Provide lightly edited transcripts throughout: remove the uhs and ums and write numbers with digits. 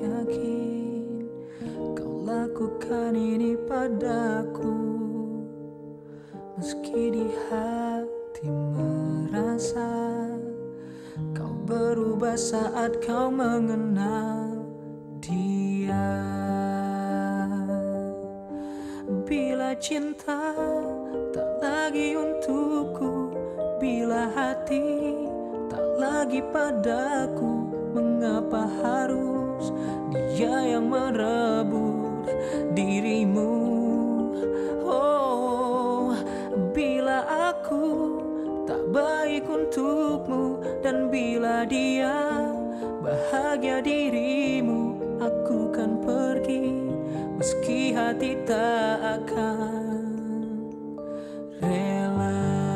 yakin kau lakukan ini padaku, meski di hati merasa kau berubah saat kau mengenal dia. Bila cinta tak lagi untukku, bila hati tak lagi padaku, mengapa harus dia yang merebut dirimu? Oh, bila aku tak baik untukmu, dan bila dia bahagia dirimu, aku kan pergi meski hati tak akan rela.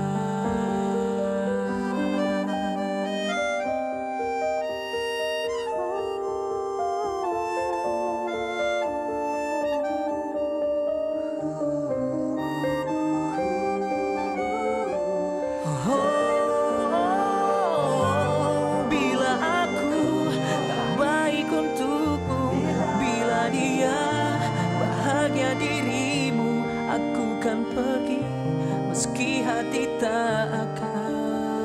Dirimu, aku kan pergi meski hati tak akan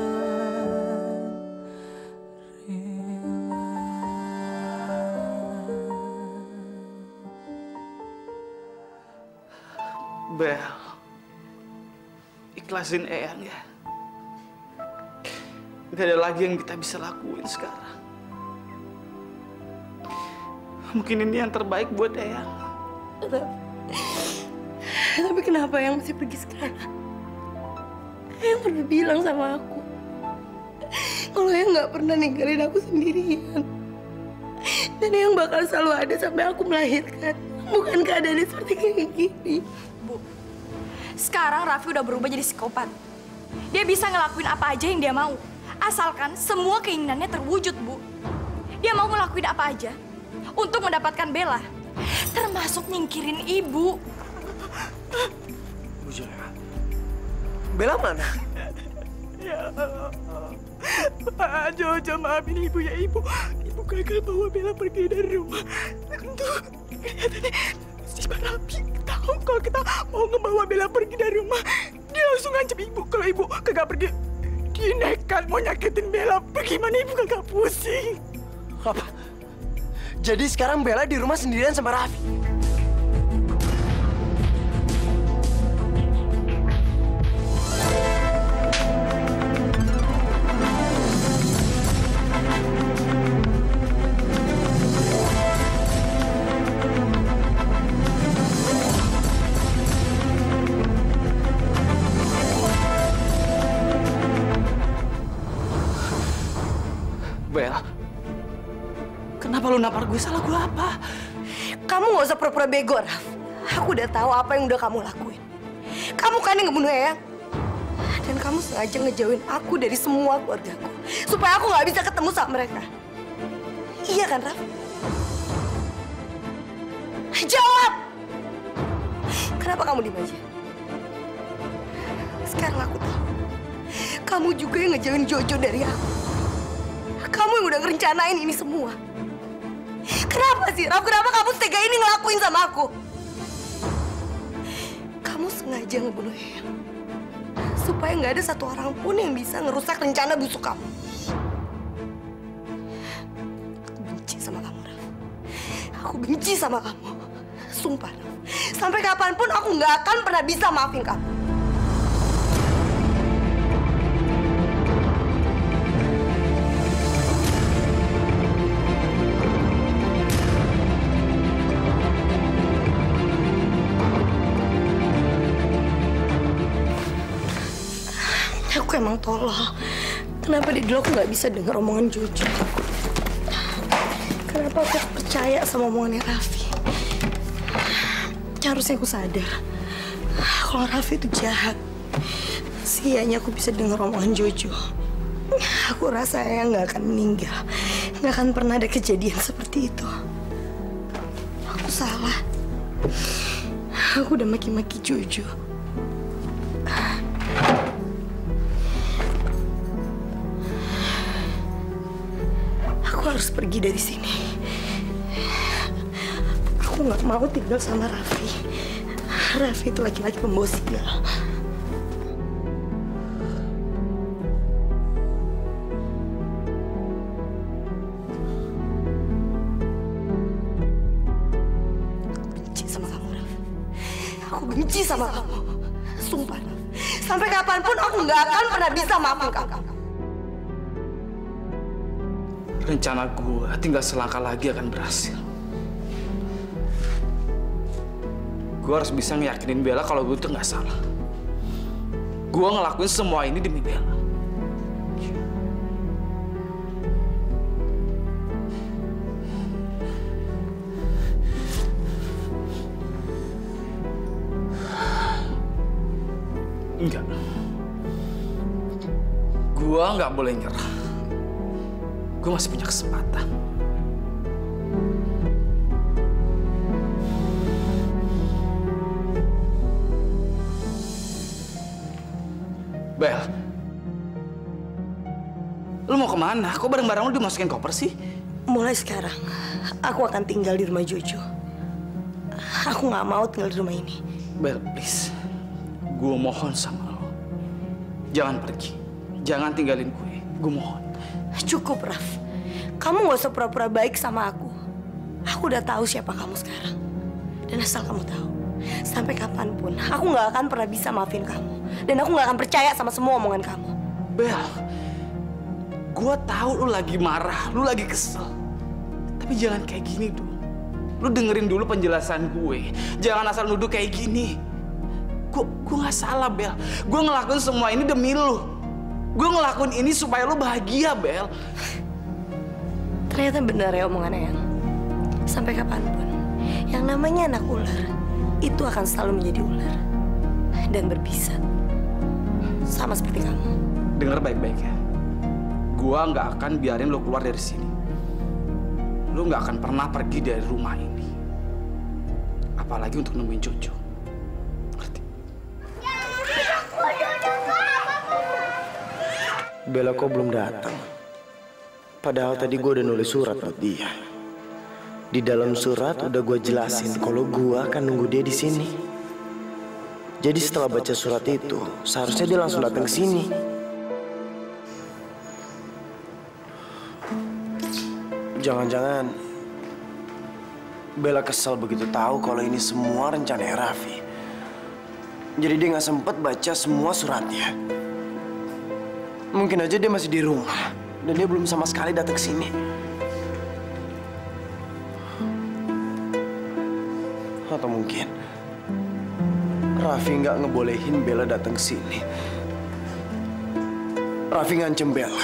rela. Bel, ikhlasin Eyang ya. Gak ada lagi yang kita bisa lakuin sekarang. Mungkin ini yang terbaik buat Eyang. Tapi kenapa yang mesti pergi sekarang? Yang pernah bilang sama aku kalau yang nggak pernah ninggalin aku sendirian, dan yang bakal selalu ada sampai aku melahirkan. Bukan keadaannya seperti kayak gini. Bu, sekarang Raffi udah berubah jadi psikopat. Dia bisa ngelakuin apa aja yang dia mau, asalkan semua keinginannya terwujud, Bu. Dia mau ngelakuin apa aja untuk mendapatkan Bella, termasuk nyingkirin ibu. Bu Jaya, Bella mana? Ya Allah, Pak Jojo, maafin ibu ya ibu. Ibu gagal bawa Bella pergi dari rumah. Tentu kelihatannya si Pak Raffi tahu kalau kita mau ngebawa Bella pergi dari rumah. Dia langsung ngancam ibu kalau ibu kagak pergi. Dia nekat mau nyakitin Bella. Bagaimana ibu kagak pusing? Apa? Jadi sekarang Bella di rumah sendirian sama Raffi? Bel, kenapa lu nampar gue? Salah gue apa? Kamu nggak usah pura-pura bego, Raf. Aku udah tahu apa yang udah kamu lakuin. Kamu kan yang ngebunuh Eyang. Dan kamu sengaja ngejauhin aku dari semua keluargaku. Supaya aku nggak bisa ketemu sama mereka. Iya kan, Raf? Jawab! Kenapa kamu diem aja? Sekarang aku tahu. Kamu juga yang ngejauhin Jojo dari aku. Kamu yang udah ngerencanain ini semua. Kenapa sih, Raf? Kenapa kamu tega ini ngelakuin sama aku? Kamu sengaja ngebunuh Eyang supaya nggak ada satu orang pun yang bisa ngerusak rencana busuk kamu. Aku benci sama kamu, Raf. Aku benci sama kamu. Sumpah, Raf. Sampai kapanpun aku nggak akan pernah bisa maafin kamu. Aku emang tolol. Kenapa dari dulu aku nggak bisa dengar omongan Jojo? Kenapa aku percaya sama omongannya Raffi? Harusnya aku sadar kalau Raffi itu jahat. Sianya aku bisa dengar omongan Jojo. Aku rasa Eyang nggak akan meninggal. Nggak akan pernah ada kejadian seperti itu. Aku salah. Aku udah maki-maki Jojo. Aku harus pergi dari sini. Aku nggak mau tinggal sama Raffi. Raffi itu laki-laki pembawa sial. Benci sama kamu, Raffi. Aku benci sama kamu. Sumpah, Raffi. Sampai kapanpun aku nggak akan pernah bisa maafin kamu. Rencana gue tinggal selangkah lagi akan berhasil. Gue harus bisa ngeyakinin Bella kalau gue tuh nggak salah. Gue ngelakuin semua ini demi Bella. Enggak. Gue nggak boleh nyerah. Gue masih punya kesempatan. Bel, lu mau kemana? Kok barang-barang lu dimasukin koper sih? Mulai sekarang, aku akan tinggal di rumah Jojo. Aku nggak mau tinggal di rumah ini. Bel, please. Gue mohon sama lo. Jangan pergi. Jangan tinggalin gue. Gue mohon. Cukup, Raf. Kamu nggak usah pura-pura baik sama aku. Aku udah tahu siapa kamu sekarang. Dan asal kamu tahu, sampai kapanpun, aku nggak akan pernah bisa maafin kamu. Dan aku nggak akan percaya sama semua omongan kamu. Bel, gue tahu lu lagi marah, lu lagi kesel. Tapi jangan kayak gini dong. Lu dengerin dulu penjelasan gue. Jangan asal nuduh kayak gini. Gue nggak salah, Bel. Gue ngelakuin semua ini demi lu. Gue ngelakuin ini supaya lu bahagia, Bel. Ternyata benar ya omongan Eyang. Sampai kapanpun, yang namanya anak ular itu akan selalu menjadi ular dan berbisa. Sama seperti kamu. Dengar baik-baik ya. Gua nggak akan biarin lo keluar dari sini. Lo nggak akan pernah pergi dari rumah ini. Apalagi untuk nemuin Jojo. Ngerti? Bella kok belum datang? Padahal tadi gue udah nulis surat buat dia. Di dalam surat udah gue jelasin kalau gue akan nunggu dia di sini. Jadi setelah baca surat itu, seharusnya dia langsung datang ke sini. Jangan-jangan Bella kesal begitu tahu kalau ini semua rencana Raffi. Jadi dia nggak sempet baca semua suratnya. Mungkin aja dia masih di rumah dan dia belum sama sekali datang ke sini. Atau mungkin Raffi nggak ngebolehin Bella datang ke sini. Raffi ngancem Bella.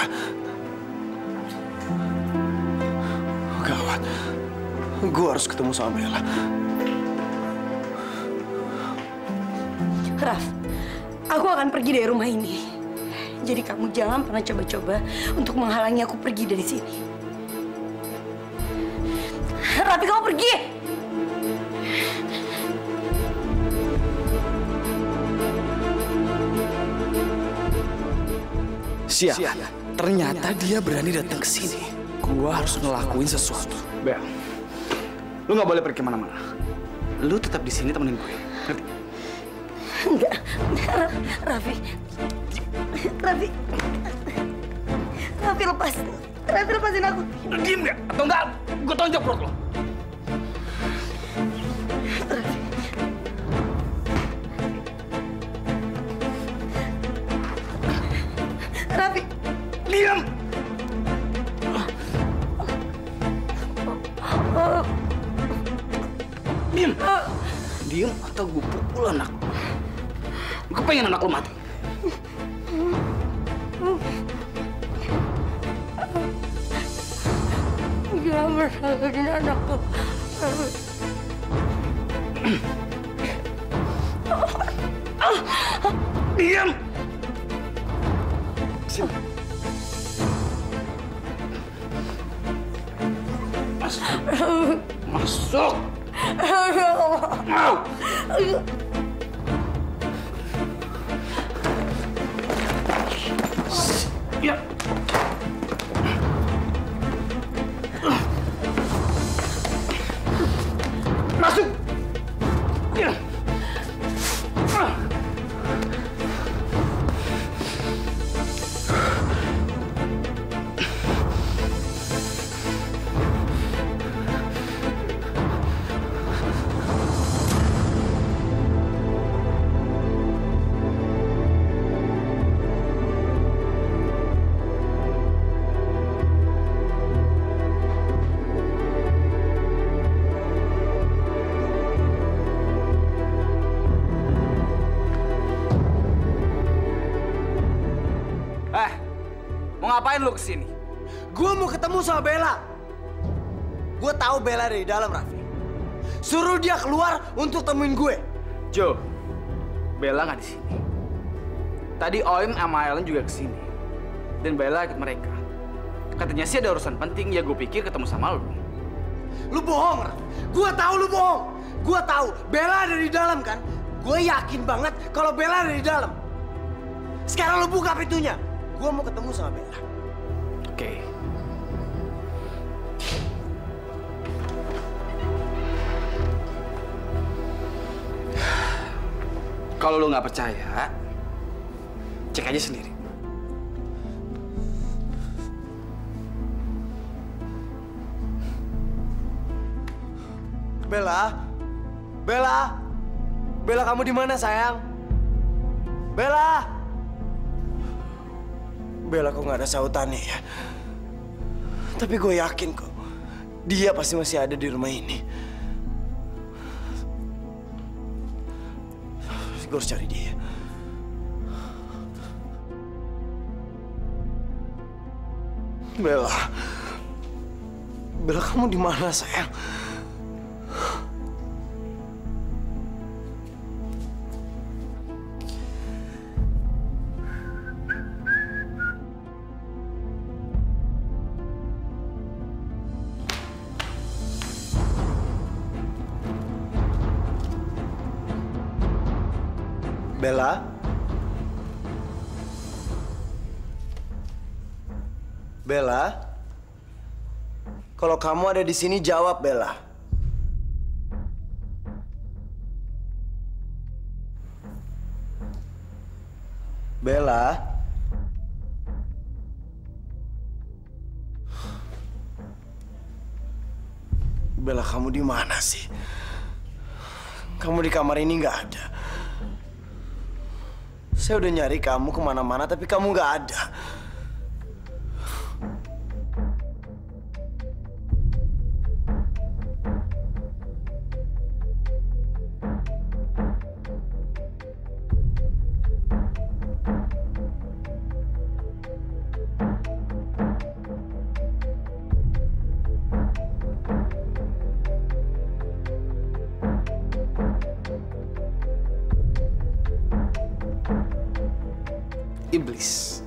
Gawat, gue harus ketemu sama Bella. Raf, aku akan pergi dari rumah ini. Jadi kamu jangan pernah coba-coba untuk menghalangi aku pergi dari sini. Raffi, kamu pergi! Siap. Ternyata dia berani datang ke sini. Gua harus ngelakuin sesuatu. Bel, lu nggak boleh pergi kemana-mana. Lu tetap di sini temenin gue. Ngerti? Enggak, Raffi, lepas. Raffi, lepasin aku. Diem nggak? Atau enggak? Gue tonjok perut lo. Raffi, diam. Diam. Diam atau gue pukul anak lo. Gue pengen anak lo mati. jangan bersakitin anakku. Diam. Sini. Masuk. Masuk. Mau. Ya. Masuk. ngapain lu kesini? Gue mau ketemu sama Bella. Gue tahu Bella ada di dalam, Raffi. Suruh dia keluar untuk temuin gue. Jo, Bella nggak di sini. Tadi Oim sama Ellen juga kesini. Dan Bella ikut mereka. Katanya sih ada urusan penting, ya gue pikir ketemu sama lu. Lu bohong, Raffi. Gue tahu lu bohong. Gue tahu Bella ada di dalam kan. Gue yakin banget kalau Bella ada di dalam. Sekarang lu buka pintunya. Gue mau ketemu sama Bella. Oke. Kalau lu nggak percaya, cek aja sendiri. Bella, Bella, Bella, kamu di mana sayang? Bella, Bella kok nggak ada sautannya ya? Tapi gue yakin kok, dia pasti masih ada di rumah ini. Gue harus cari dia. Bella, Bella, kamu di mana sayang? Bella? Bella? Kalau kamu ada di sini, jawab, Bella. Bella? Bella, kamu di mana sih? Kamu di kamar ini nggak ada. Saya udah nyari kamu kemana-mana, tapi kamu nggak ada. Iblis.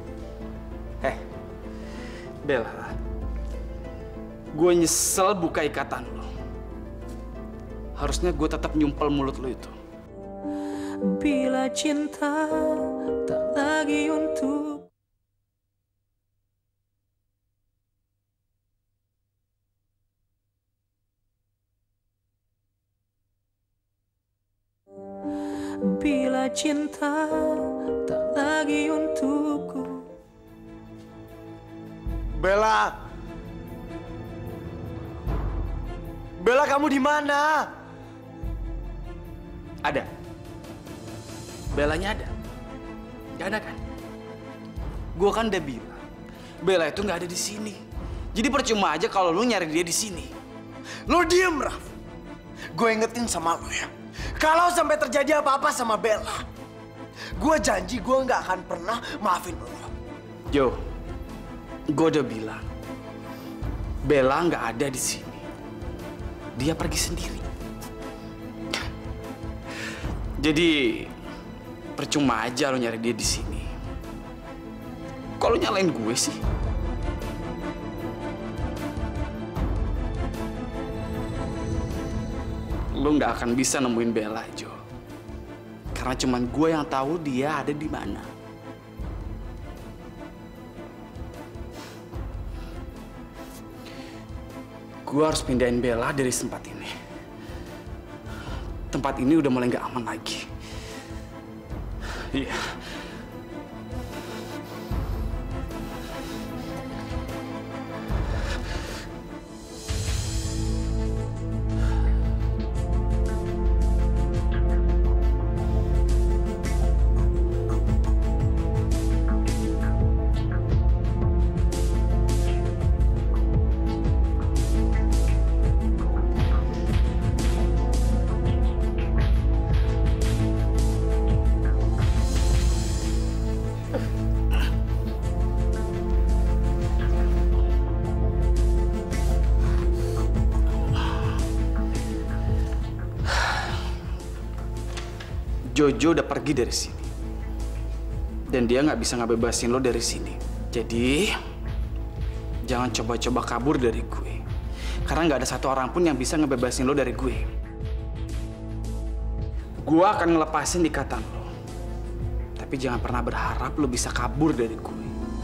Bella, gue nyesel buka ikatan lo. Harusnya gue tetap nyumpel mulut lo itu. Bila cinta tak lagi untuk bila cinta tak lagi untukku. Bella! Bella, kamu di mana? Ada. Bellanya ada. Gak ada kan? Gue kan udah bilang, Bella itu nggak ada di sini. Jadi percuma aja kalau lu nyari dia di sini. Lo diem, Raf. Gue ingetin sama lo ya. Kalau sampai terjadi apa-apa sama Bella, gue janji gue nggak akan pernah maafin lo. Jo, gue udah bilang, Bella nggak ada di sini. Dia pergi sendiri. Jadi percuma aja lo nyari dia di sini. Kalau nyalain gue sih. Lo nggak akan bisa nemuin Bella, Jo. Karena cuman gue yang tahu dia ada di mana. Gue harus pindahin Bella dari tempat ini. Tempat ini udah mulai nggak aman lagi. Iya. Jojo udah pergi dari sini. Dan dia nggak bisa ngebebasin lo dari sini. Jadi, jangan coba-coba kabur dari gue. Karena nggak ada satu orang pun yang bisa ngebebasin lo dari gue. Gue akan ngelepasin ikatan lo. Tapi jangan pernah berharap lo bisa kabur dari gue.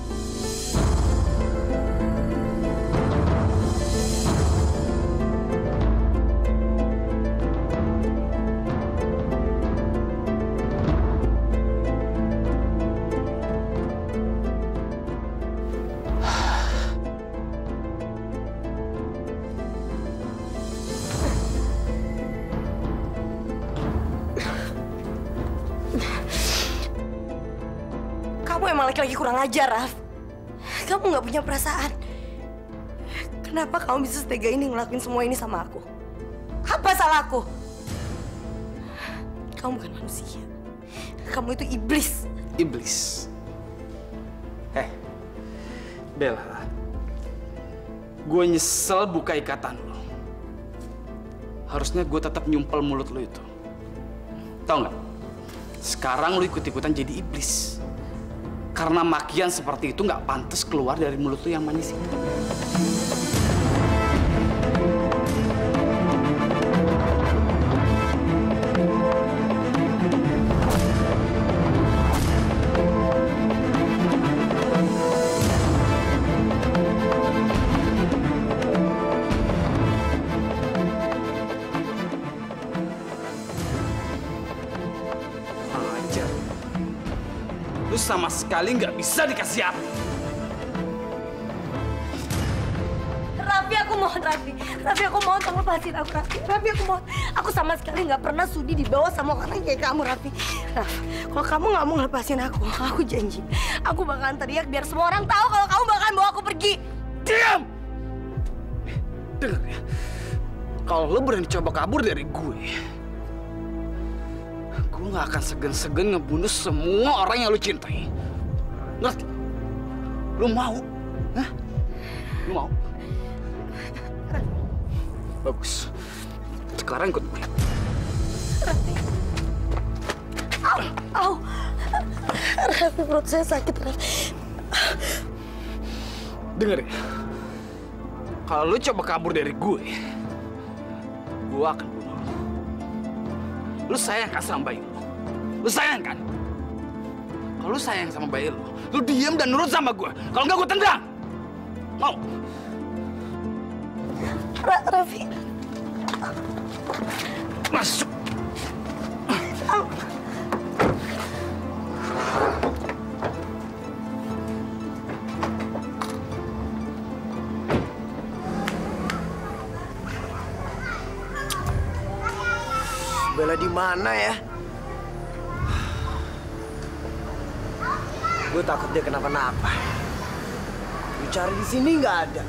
Kamu emang laki-laki kurang ajar, Raf. Kamu nggak punya perasaan. Kenapa kamu bisa setega ini ngelakuin semua ini sama aku? Apa salahku? Kamu bukan manusia. Kamu itu iblis. Iblis. Bella. Gue nyesel buka ikatan lo. Harusnya gue tetap nyumpel mulut lo itu. Tahu nggak? Sekarang lo ikut-ikutan jadi iblis. Karena makian seperti itu nggak pantas keluar dari mulut lo yang manis itu. Lu sama sekali nggak bisa dikasih apa. Raffi, aku mohon, Raffi. Raffi, aku mohon, kamu lepasin aku, Raffi. Raffi, aku mohon. Aku sama sekali nggak pernah sudi dibawa sama orang kayak kamu, Raffi. Raff, kalau kamu nggak mau ngelepasin aku janji. Aku bakalan teriak biar semua orang tahu kalau kamu bakalan bawa aku pergi. Diam! Dengar ya, kalau lo berani coba kabur dari gue nggak akan segan-segan ngebunuh semua orang yang lo cintai. Ngerti? Lo mau? Hah? Lo mau? Bagus. Sekarang ikut gue. Raffi. Au. Raffi, perut saya sakit, Raffi. Dengar ya. Kalau lo coba kabur dari gue akan bunuh lo. Lo sayang kan sama bayi lo? Lo sayang kan? Kalau lo sayang sama bayi lo diam dan nurut sama gue. Kalau nggak gue tendang. Mau? Raffi. Masuk. Bella di mana ya? Gue takut dia kenapa-napa. Gue cari di sini nggak ada.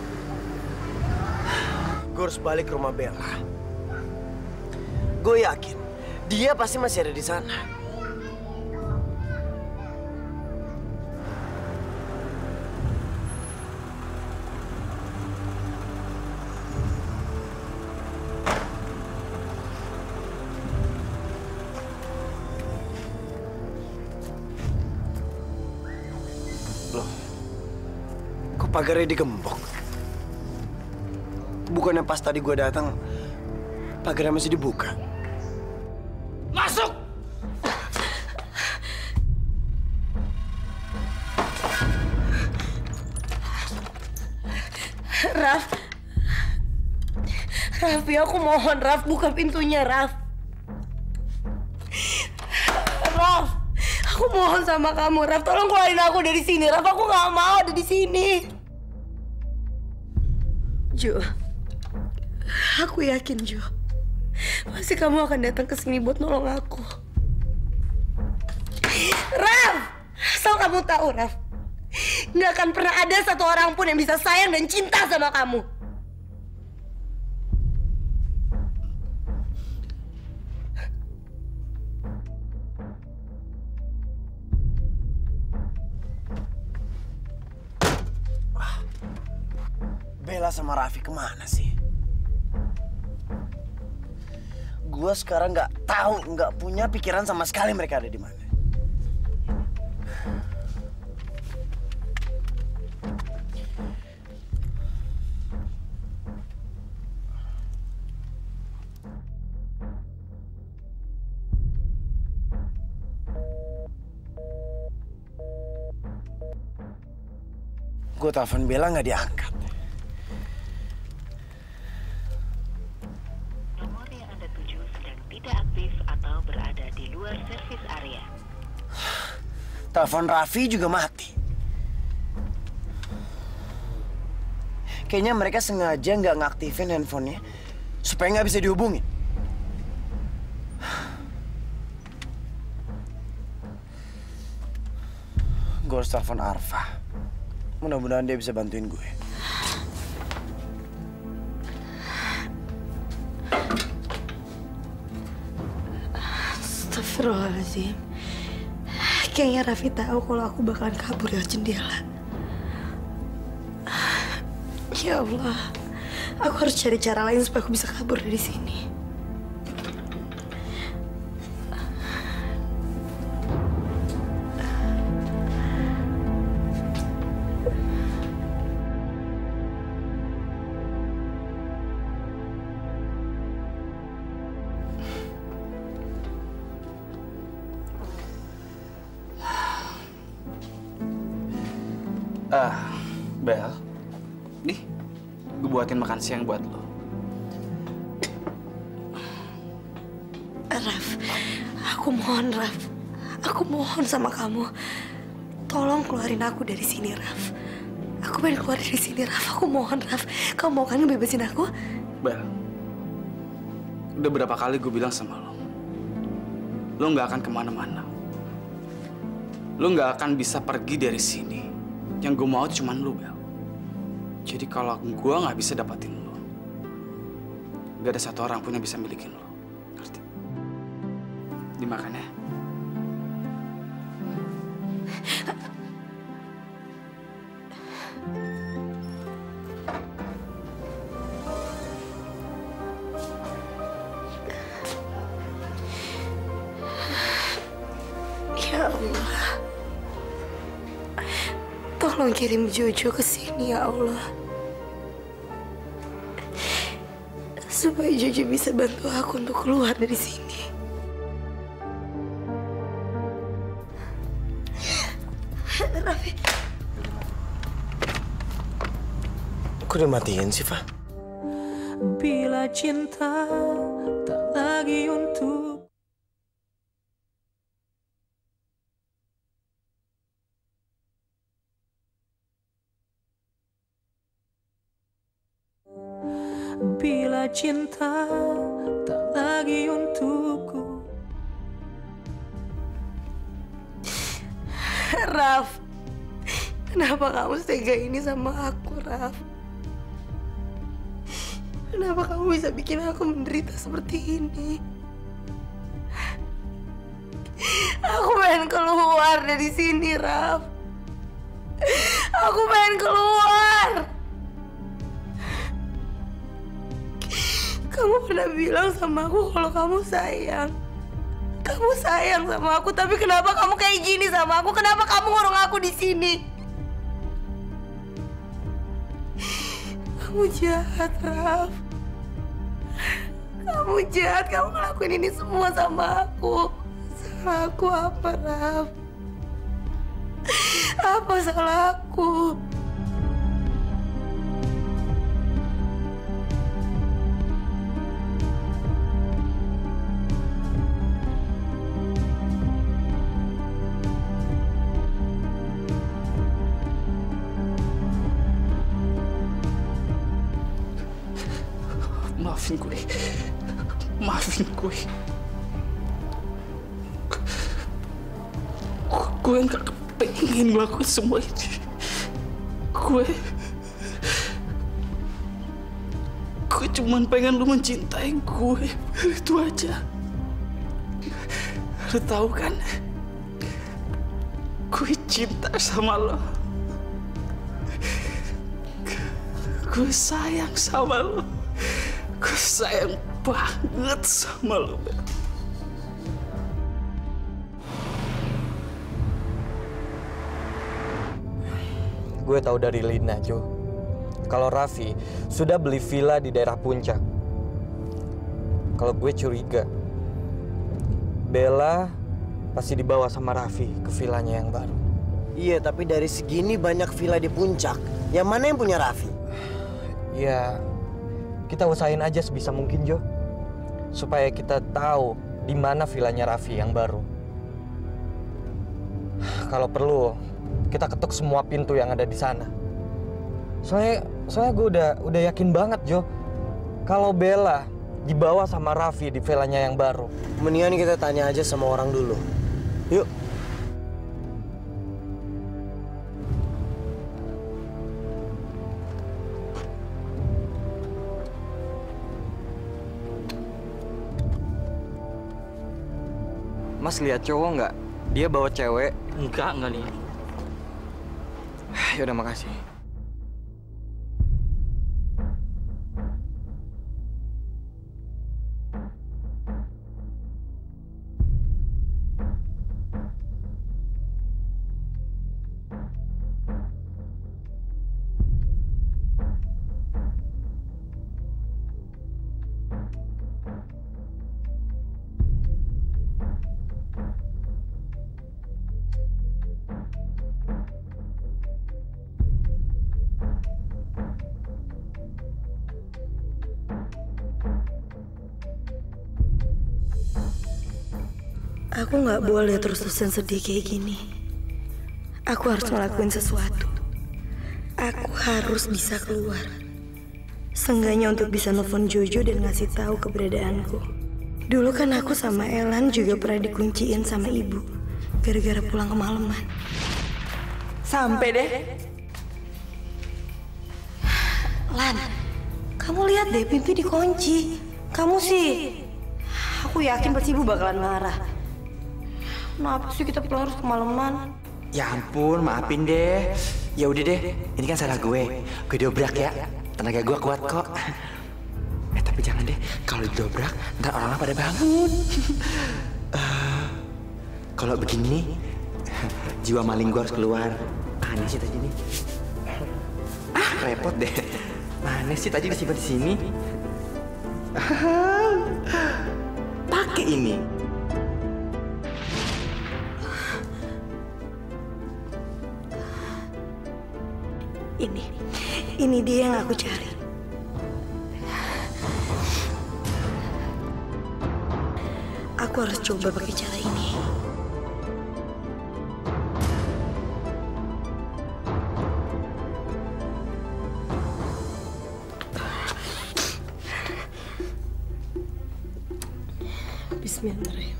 Gue harus balik ke rumah Bella. Gue yakin dia pasti masih ada di sana. Pagarnya digembok. Bukannya pas tadi gue datang, pagarnya masih dibuka. Masuk! Raffi, aku mohon, Raff, buka pintunya, Raff. Raff, aku mohon sama kamu, Raff, tolong keluarin aku dari sini, Raff. Aku nggak mau ada di sini. Jo, aku yakin, Jo, pasti kamu akan datang ke sini buat nolong aku. Raff, asal kamu tahu, Raff, nggak akan pernah ada satu orang pun yang bisa sayang dan cinta sama kamu. Bella sama Raffi kemana sih? gue sekarang nggak tahu, nggak punya pikiran sama sekali mereka ada di mana. Gue telepon Bella nggak diangkat. Nomor yang Anda tuju sedang tidak aktif atau berada di luar service area. Telepon Raffi juga mati. Kayaknya mereka sengaja nggak ngaktifin handphonenya supaya nggak bisa dihubungin. Gue harus telepon Arfa. Mudah-mudahan dia bisa bantuin gue. Astagfirullahaladzim. Kayaknya Raffi tahu kalau aku bakalan kabur lewat jendela. Ya Allah, aku harus cari cara lain supaya aku bisa kabur dari sini. Bel, nih, gue buatin makan siang buat lo. Raf, aku mohon Raf, aku mohon sama kamu, tolong keluarin aku dari sini Raf. Aku pengen keluar dari sini Raf, aku mohon Raf, kamu mau kan ngebebasin aku? Bel, udah berapa kali gue bilang sama lo nggak akan kemana-mana. Lo nggak akan bisa pergi dari sini. Yang gue mau cuma lo, Bel. Jadi kalau gue nggak bisa dapatin lo, gak ada satu orang pun yang bisa milikin lo. Ngerti? Dimakan ya. Ya Allah, tolong kirim Jojo ke sini ya Allah, supaya Jojo bisa bantu aku untuk keluar dari sini. Raffi, Kok dimatiin sih, Fa? Bila cinta tak lagi untuk bila cinta tak lagi untukku. Raf, kenapa kamu tega ini sama aku, Raf? Kenapa kamu bisa bikin aku menderita seperti ini? Aku pengen keluar dari sini, Raf. Aku pengen keluar. Kamu pernah bilang sama aku kalau kamu sayang. Kamu sayang sama aku, tapi kenapa kamu kayak gini sama aku? Kenapa kamu ngurung aku di sini? Kamu jahat, Raf. Kamu jahat, kamu ngelakuin ini semua sama aku. Salah aku apa, Raf? Apa salah aku? Maafin gue. Maafin gue. Gue nggak pengen ngelakuin semua ini. Gue cuman pengen lu mencintai gue. Itu aja. Lu tahu kan? Gue cinta sama lo. Gue sayang sama lo. Gue sayang banget sama lo, Bel. Gue tahu dari Lina, Jo, kalau Raffi sudah beli villa di daerah Puncak. Kalau gue curiga, Bella pasti dibawa sama Raffi ke villanya yang baru. Iya, tapi dari segini banyak villa di Puncak. Yang mana yang punya Raffi? Ya, kita usahain aja sebisa mungkin, Jo, supaya kita tahu di mana villanya Raffi yang baru. Kalau perlu, kita ketuk semua pintu yang ada di sana. Soalnya gue udah yakin banget, Jo, kalau Bella dibawa sama Raffi di villanya yang baru. Mendingan kita tanya aja sama orang dulu. Yuk. Mas lihat cowok nggak? Dia bawa cewek. Enggak lihat. Yaudah, makasih. Aku nggak boleh terus-terusan sedih kayak gini. Aku harus ngelakuin sesuatu. Aku harus bisa keluar. Seenggaknya untuk bisa nelfon Jojo dan ngasih tahu keberadaanku. Dulu kan aku sama Elan juga pernah dikunciin sama ibu gara-gara pulang kemalaman. Sampai deh. Lan, kamu lihat deh pintu dikunci. Kamu sih, aku yakin pasti ibu bakalan marah. Kenapa sih kita pulang harus kemalaman? Ya ampun, maafin deh. Ya udah deh, ini kan salah gue. Gue dobrak ya. Tenaga gue kuat kok. Tapi jangan deh, kalau didobrak ntar orang pada bangun. Kalau begini, jiwa maling gue harus keluar. Aneh sih tadi nih. Repot deh. Mana sih tadi disimpan di sini? Pakai ini. Ini dia yang aku cari. Aku harus coba pakai cara ini. Bismillahirrahmanirrahim.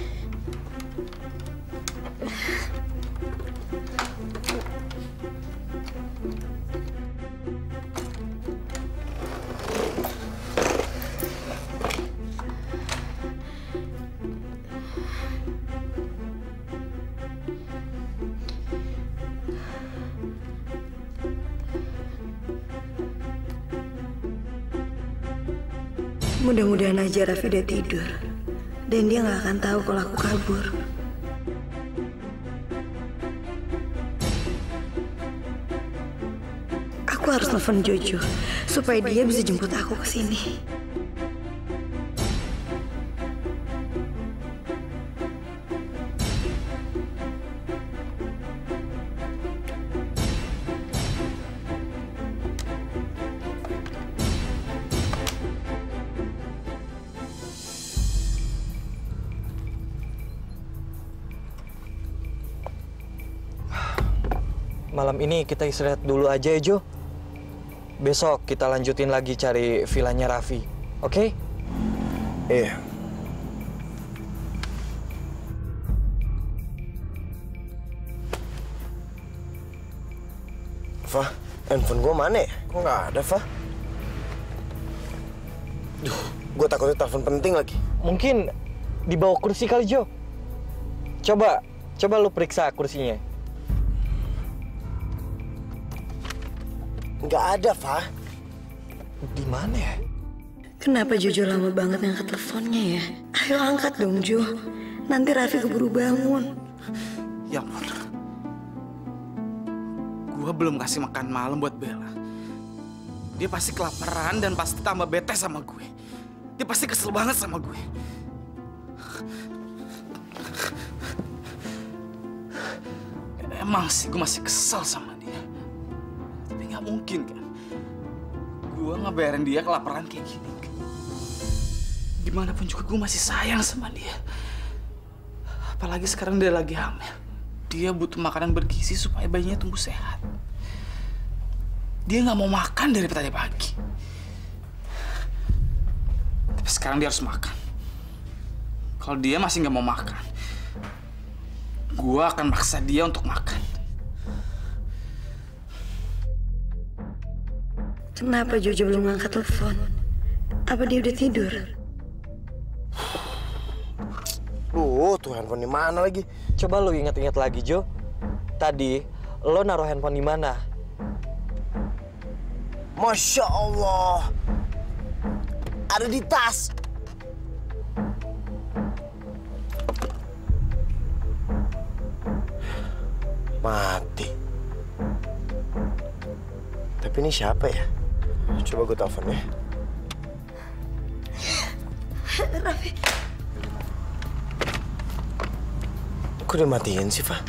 Mudah-mudahan aja Raffi udah tidur dan dia nggak akan tahu kalau aku kabur. Aku harus telepon Jojo supaya dia bisa jemput aku ke sini. Malam ini kita istirahat dulu aja ya, Jo. Besok kita lanjutin lagi cari villanya Raffi, oke? Iya. Fah, handphone gue mana ya? Kok nggak ada, Fah? Duh, gue takutnya telepon penting lagi. Mungkin di bawah kursi kali, Jo. Coba lu periksa kursinya. Nggak ada, Fah. Di mana ya? Kenapa Jojo lama banget ngangkat teleponnya ya? Ayo angkat dong Jo. Nanti Raffi keburu bangun. Ya ampun. Gua belum kasih makan malam buat Bella. Dia pasti kelaparan dan pasti tambah bete sama gue. Dia pasti kesel banget sama gue. Emang sih gue masih kesel sama dia. Tapi nggak mungkin kan. Gue ngebayarin dia kelaparan kayak gini. Gimana pun juga gue masih sayang sama dia. Apalagi sekarang dia lagi hamil. Dia butuh makanan bergizi supaya bayinya tumbuh sehat. Dia nggak mau makan dari tadi pagi. Tapi sekarang dia harus makan. Kalau dia masih nggak mau makan, gue akan maksa dia untuk makan. Kenapa Jojo belum ngangkat telepon? Apa dia udah tidur? Tuh handphone di mana lagi? Coba lu ingat-ingat lagi, Jo. Tadi lo naruh handphone di mana? Masya Allah. Ada di tas. Mati. Tapi ini siapa ya? Coba gue telepon ya. Raffi. Kok udah matiin sih, Fa?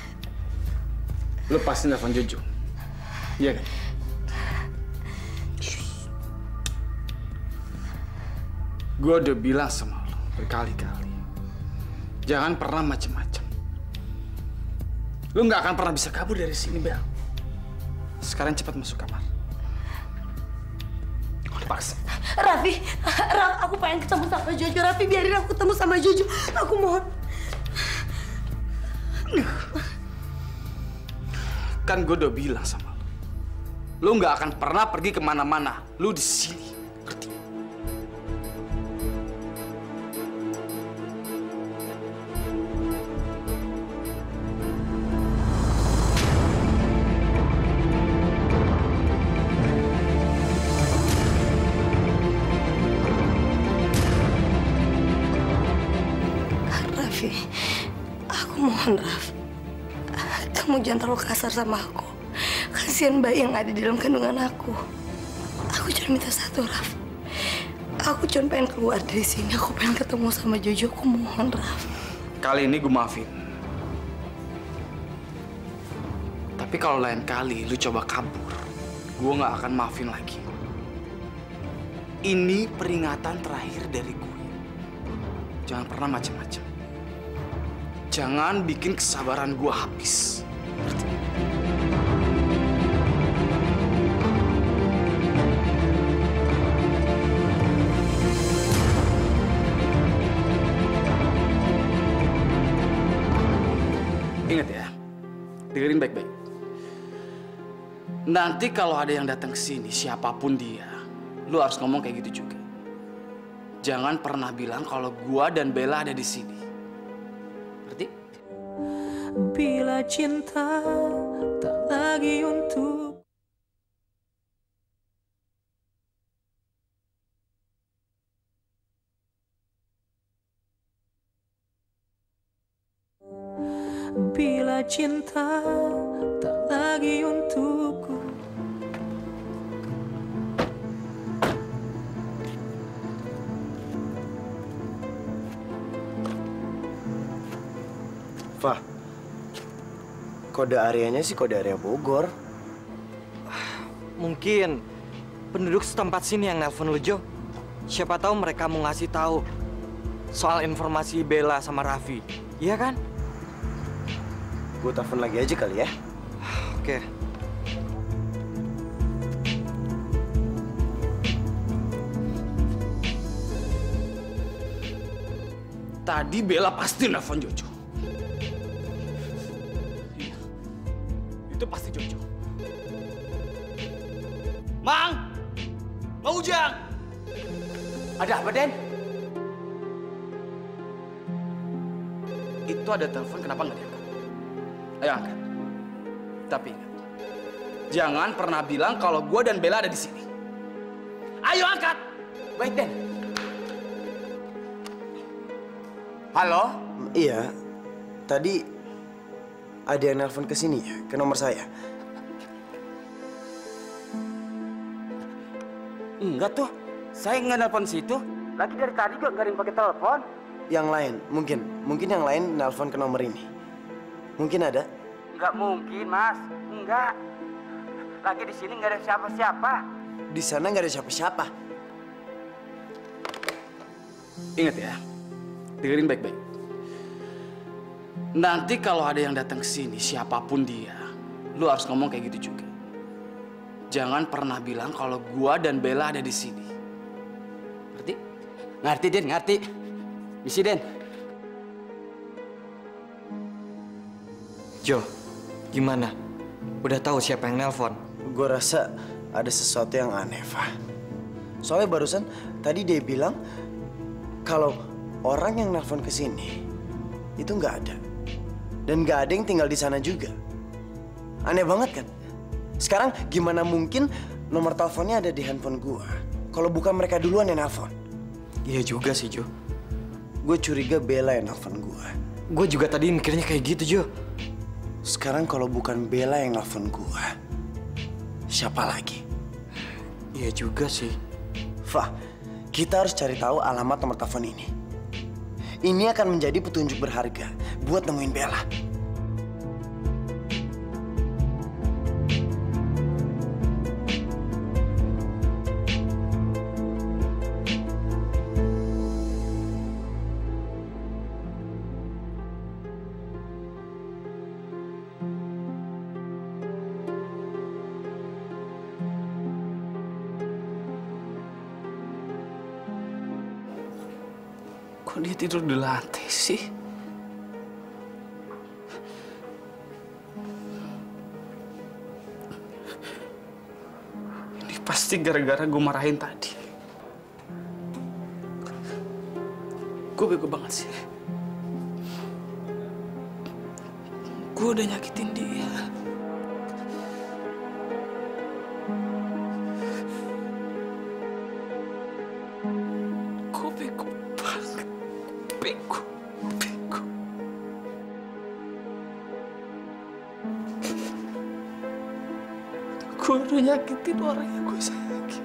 Lu pasti nelfon Jojo. Iya kan? Gue udah bilang sama lo berkali-kali. Jangan pernah macem-macem. Lu nggak akan pernah bisa kabur dari sini, Bel. Sekarang cepat masuk kamar. Paksa. Raffi, aku pengen ketemu sama Jojo. Raffi, biarin aku ketemu sama Jojo. Aku mohon. Kan gue udah bilang sama lo. Lu nggak akan pernah pergi kemana-mana. Lu di sini. Ngerti? Raffi, aku mohon, Raffi. Kamu jangan terlalu kasar sama aku. Kasihan bayi yang ada di dalam kandungan aku. Aku cuma minta satu, Raf. Aku cuma pengen keluar dari sini. Aku pengen ketemu sama Jojo. Aku mohon, Raf. Kali ini gue maafin. Tapi kalau lain kali lu coba kabur, gue nggak akan maafin lagi. Ini peringatan terakhir dari gue. Jangan pernah macam-macam. Jangan bikin kesabaran gue habis. Ngerti? Ingat ya, dengerin baik-baik. Nanti kalau ada yang datang ke sini, siapapun dia, lu harus ngomong kayak gitu juga. Jangan pernah bilang kalau gua dan Bella ada di sini. Ngerti? Bila cinta tak lagi untuk bila cinta tak lagi untukku. Fah, kode areanya sih kode area Bogor. Mungkin penduduk setempat sini yang nelpon lu, Jo. Siapa tahu mereka mau ngasih tahu soal informasi Bella sama Raffi. Iya kan? Gue telepon lagi aja kali ya. Oke. Tadi Bella pasti nelfon Jojo. Iya, itu pasti Jojo. Mang! Mang Ujang! Ada apa, Den? Itu ada telepon, kenapa nggak diangkat? Ayo angkat. Tapi ingat, jangan pernah bilang kalau gue dan Bella ada di sini. Ayo angkat! Baik, Den. Halo? Iya, tadi ada yang nelpon ke sini ya, ke nomor saya. Enggak tuh, saya nggak nelpon situ. Lagi dari tadi juga nggak ada yang pakai telepon. Yang lain, mungkin yang lain nelpon ke nomor ini. Mungkin ada? Nggak mungkin, Mas. Enggak. Lagi di sini nggak ada siapa-siapa. Di sana nggak ada siapa-siapa. Ingat ya, dengerin baik-baik. Nanti kalau ada yang datang ke sini, siapapun dia, lu harus ngomong kayak gitu juga. Jangan pernah bilang kalau gua dan Bella ada di sini. Ngerti? Ngerti, Den, ngerti. Misi, Den. Jo, gimana? Udah tahu siapa yang nelpon? Gue rasa ada sesuatu yang aneh, Fah. Soalnya barusan tadi dia bilang kalau orang yang nelpon ke sini itu nggak ada. Dan nggak ada yang tinggal di sana juga. Aneh banget kan? Sekarang gimana mungkin nomor teleponnya ada di handphone gua kalau bukan mereka duluan yang nelpon? Iya juga sih, Jo. Gue curiga Bella yang nelpon gua. Gue juga tadi mikirnya kayak gitu, Jo. Sekarang kalau bukan Bella yang nelpon gua, siapa lagi? Iya juga sih. Fah, kita harus cari tahu alamat nomor telepon ini. Ini akan menjadi petunjuk berharga buat nemuin Bella. Kok dia tidur di lantai sih? Ini pasti gara-gara gue marahin tadi. Gue bego banget sih. Gue udah nyakitin dia. Gue bego banget. Bego. Gue udah nyakitin orang yang gue sayangi.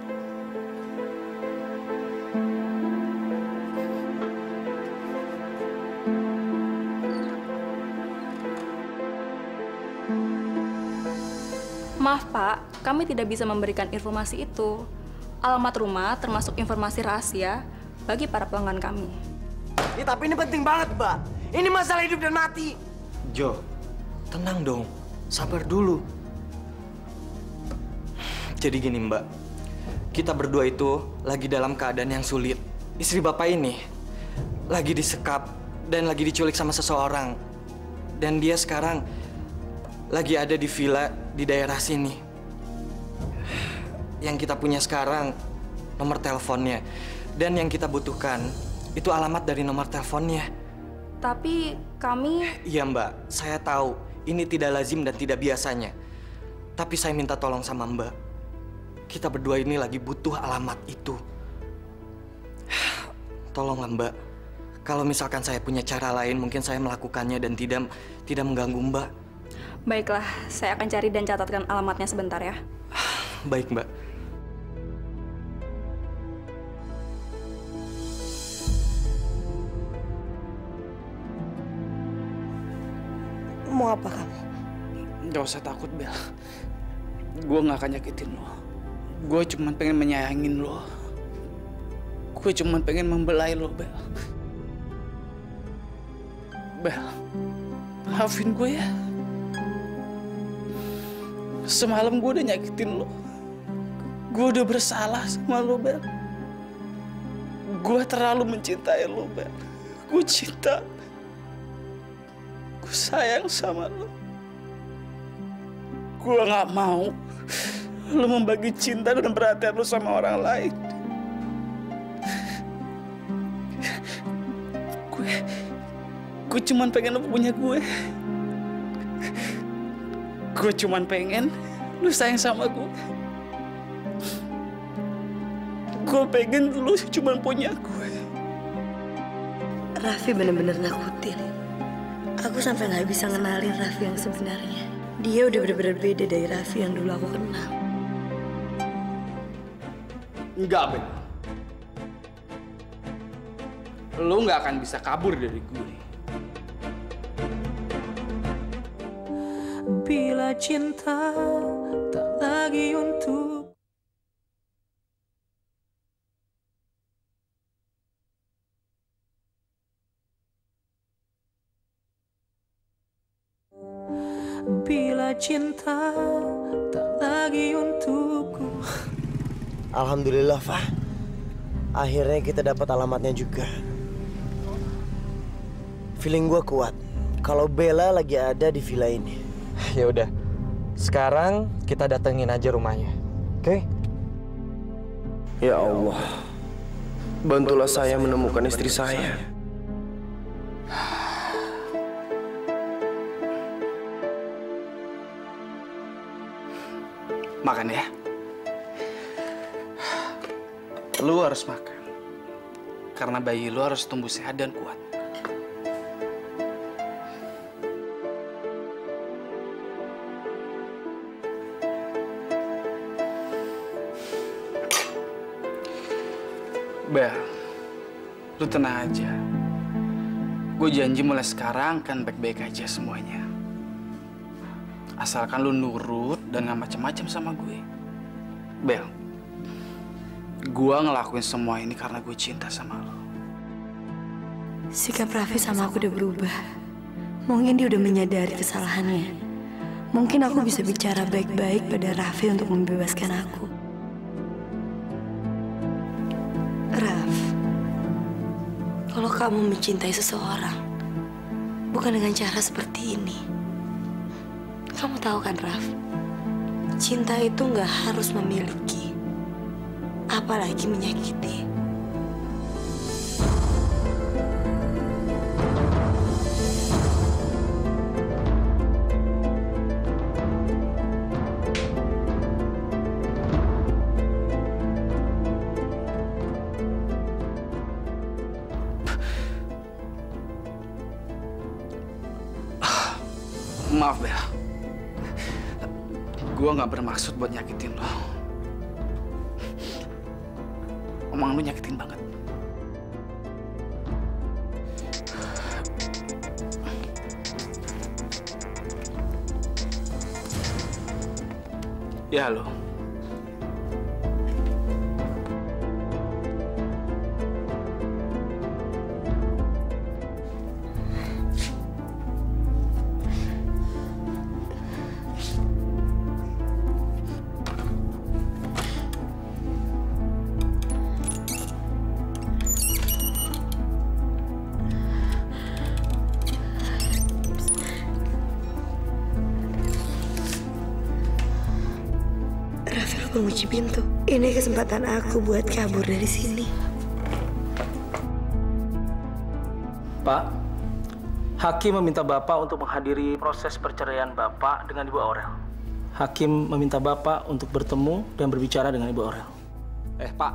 Maaf Pak, kami tidak bisa memberikan informasi itu. Alamat rumah termasuk informasi rahasia bagi para pelanggan kami. Tapi ini penting banget, Mbak. Ini masalah hidup dan mati. Jo, tenang dong. Sabar dulu. Jadi gini, Mbak. Kita berdua itu lagi dalam keadaan yang sulit. Istri Bapak ini lagi disekap dan lagi diculik sama seseorang. Dan dia sekarang lagi ada di villa di daerah sini. Yang kita punya sekarang nomor teleponnya. Dan yang kita butuhkan itu alamat dari nomor teleponnya. Tapi kami... Iya Mbak, saya tahu ini tidak lazim dan tidak biasanya. Tapi saya minta tolong sama Mbak. Kita berdua ini lagi butuh alamat itu. Tolonglah Mbak. Kalau misalkan saya punya cara lain, mungkin saya melakukannya dan tidak mengganggu Mbak. Baiklah, saya akan cari dan catatkan alamatnya sebentar ya. Baik Mbak. Mau apa kamu? Gak usah takut, Bel. Gue gak akan nyakitin lo. Gue cuma pengen menyayangin lo. Gue cuma pengen membelai lo, Bel. Bel, maafin gue ya. Semalam gue udah nyakitin lo. Gue udah bersalah sama lo, Bel. Gue terlalu mencintai lo, Bel. Gue cinta. Gue sayang sama lo. Gue gak mau lo membagi cinta dan perhatian lo sama orang lain. Gue cuman pengen lo punya gue. Gue cuman pengen lo sayang sama gue. Gue pengen lu cuma punya gue. Raffi bener-bener nakutin. Aku sampai nggak bisa ngenalin Raffi yang sebenarnya. Dia udah bener-bener beda dari Raffi yang dulu aku kenal. Enggak, Ben. Lu nggak akan bisa kabur dari gue. Bila cinta tak lagi untuk bila cinta tak lagi untukku. Alhamdulillah, Fah. Akhirnya kita dapat alamatnya juga. Feeling gue kuat kalau Bella lagi ada di villa ini. Ya udah, sekarang kita datengin aja rumahnya, oke? Ya Allah, bantulah saya menemukan istri saya. Makan ya. Lu harus makan. Karena bayi lu harus tumbuh sehat dan kuat. Bel, lu tenang aja. Gue janji mulai sekarang kan baik-baik aja semuanya. Asalkan lu nurut dan gak macem-macem sama gue. Bel, gue ngelakuin semua ini karena gue cinta sama lo. Sikap Raffi sama aku udah berubah. Mungkin dia udah menyadari kesalahannya. Mungkin aku bisa bicara baik-baik pada Raffi untuk membebaskan aku. Raf, kalau kamu mencintai seseorang, bukan dengan cara seperti ini. Kamu tahu kan, Raf? Cinta itu nggak harus memiliki, apalagi menyakiti. Maaf, Bel. Gue gak bermaksud buat nyakitin lo. Omong lu nyakitin banget. Ya, lo. Mengunci pintu. Ini kesempatan aku buat kabur dari sini. Pak, Hakim meminta Bapak untuk menghadiri proses perceraian Bapak dengan Ibu Aurel. Hakim meminta Bapak untuk bertemu dan berbicara dengan Ibu Aurel. Pak,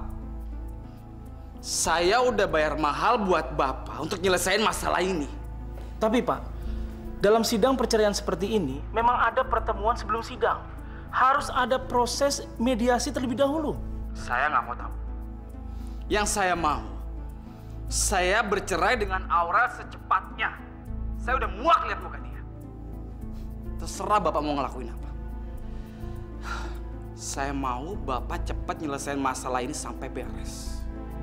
saya udah bayar mahal buat Bapak untuk nyelesain masalah ini. Tapi Pak, dalam sidang perceraian seperti ini memang ada pertemuan sebelum sidang. Harus ada proses mediasi terlebih dahulu. Saya nggak mau tahu. Yang saya mau, saya bercerai dengan Aurel secepatnya. Saya udah muak lihat muka dia. Terserah Bapak mau ngelakuin apa. Saya mau Bapak cepat nyelesain masalah ini sampai beres.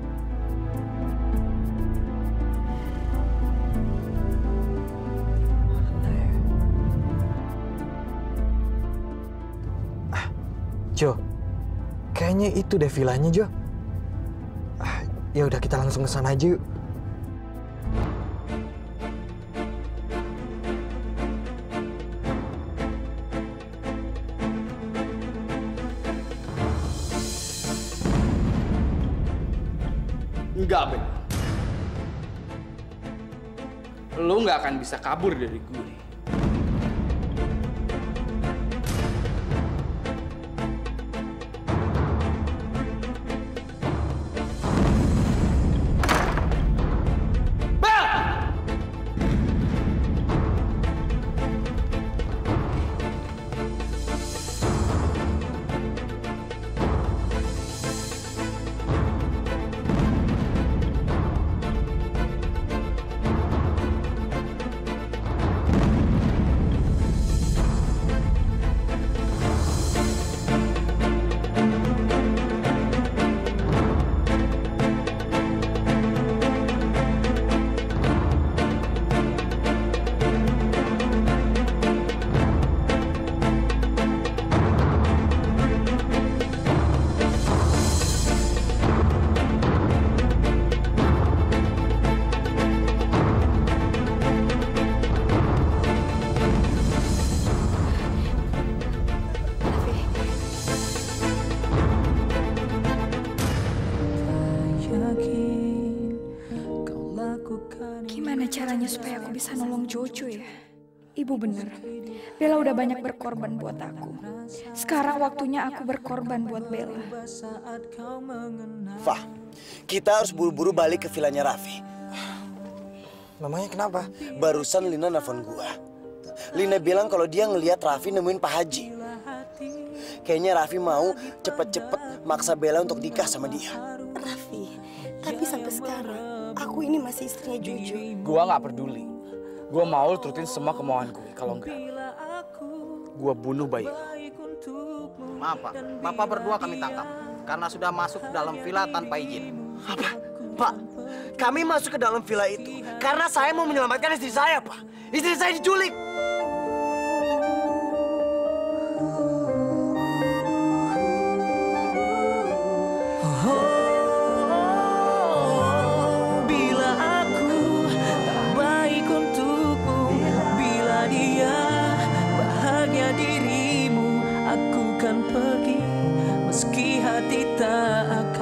Jo, kayaknya itu deh villanya, Jo. Ya udah kita langsung ke sana aja yuk. Enggak, Ben. Lu nggak akan bisa kabur dari gue. Gimana caranya supaya aku bisa nolong Jojo ya? Ibu bener, Bella udah banyak berkorban buat aku. Sekarang waktunya aku berkorban buat Bella. Fah, kita harus buru-buru balik ke vilanya Raffi. Memangnya kenapa? Barusan Lina nelfon gua. Lina bilang kalau dia ngelihat Raffi nemuin Pak Haji. Kayaknya Raffi mau cepet-cepet maksa Bella untuk nikah sama dia. Raffi, tapi sampai sekarang aku ini masih istrinya Jojo. Gua nggak peduli. Gua mau turutin semua kemauan gue. Kalau enggak, gua bunuh bayi. Maaf Pak, Bapak berdua kami tangkap karena sudah masuk dalam villa tanpa izin. Apa? Pak, kami masuk ke dalam villa itu karena saya mau menyelamatkan istri saya, Pak. Istri saya diculik. Bila aku tak baik untukmu, bila dia bahagia dirimu, aku kan pergi meski hati tak akan